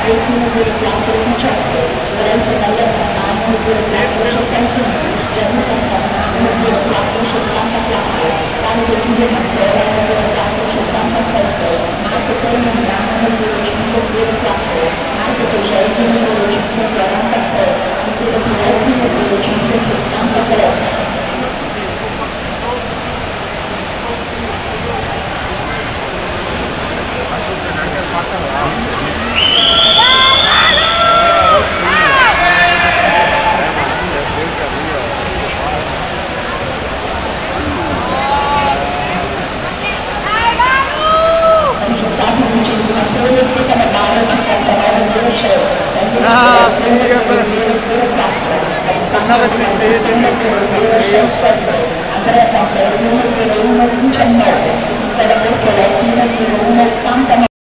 2104 18, Lorenzo Gallerata 10471, Gianluca Scarpa 10474, Davide Giulio Mazzola 10477, Marco Torino Milano 0504, Marco Toselli 0546, Michele Pinezzi 0573. Risultato vicesima serie Stefano Barra 5906, Alessandro 004, Alessandro 007, Andrea Zampelli